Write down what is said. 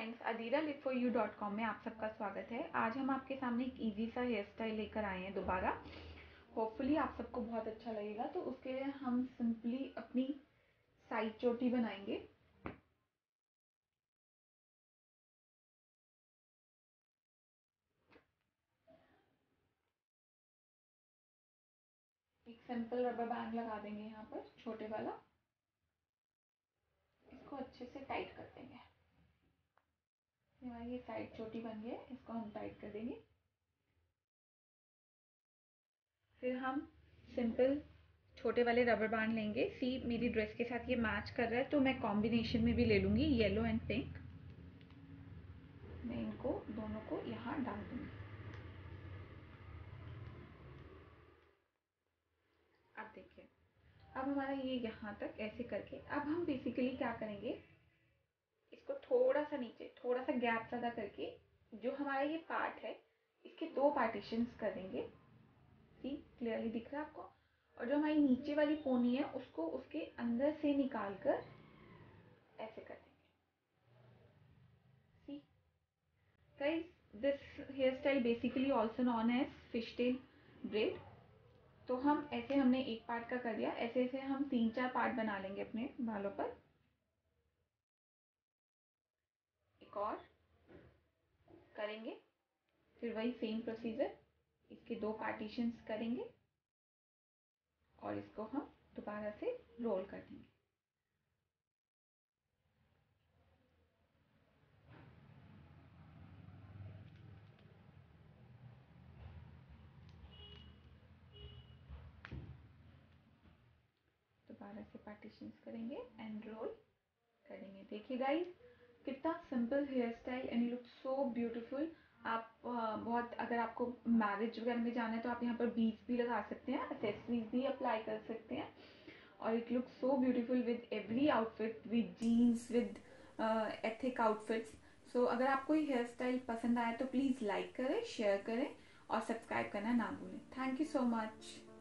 Friends, adiraLiveForYou.com में आप सबका स्वागत है। आज हम आपके सामने एक इजी सा हेयर स्टाइल लेकर आए हैं दोबारा। होपफुली आप सबको बहुत अच्छा लगेगा। तो उसके लिए हम सिंपली अपनी साइड चोटी बनाएंगे। एक सिंपल रबर बैंड लगा देंगे यहाँ पर, छोटे वाला। इसको अच्छे से टाइट कर देंगे। हमारी ये साइड चोटी बन गई है, इसको हम टाइट कर देंगे। फिर हम सिंपल छोटे वाले रबर बैंड लेंगे। सी मेरी ड्रेस के साथ ये मैच कर रहा है, तो मैं कॉम्बिनेशन में भी ले लूँगी, येलो एंड पिंक। मैं इनको दोनों को यहाँ डाल दूँगी। अब देखिए, अब हमारा ये यहाँ तक ऐसे करके, अब हम बेसिकली क्या करेंगे, इसको थोड़ा सा नीचे, थोड़ा सा गैप ज़्यादा करके, जो हमारा ये पार्ट है इसके दो पार्टीशंस कर देंगे। सी क्लियरली दिख रहा है आपको? और जो हमारी नीचे वाली पोनी है उसको उसके अंदर से निकाल कर ऐसे कर देंगे। See guys, this hair style basically also known as fish tail braid. तो हम ऐसे, हमने एक पार्ट का कर दिया, ऐसे ऐसे हम 3-4 पार्ट बना लेंगे अपने बालों पर। एक और करेंगे, फिर वही सेम प्रोसीजर, इसके दो पार्टीशंस करेंगे और इसको हम दोबारा से रोल कर देंगे। दोबारा से पार्टीशंस करेंगे एंड रोल करेंगे। देखिए गाइस, कितना simple hair style and look so beautiful. आप बहुत, अगर आपको मैरिज वगैरह में जाना है तो आप यहाँ पर बीड्स भी लगा सकते हैं, एक्सेसरीज भी अप्लाई कर सकते हैं। और it look so beautiful with every outfit, with jeans, with ethnic outfits. So अगर आपको ये हेयर स्टाइल पसंद आया तो प्लीज़ लाइक करें, शेयर करें और सब्सक्राइब करना ना भूलें। Thank you so much.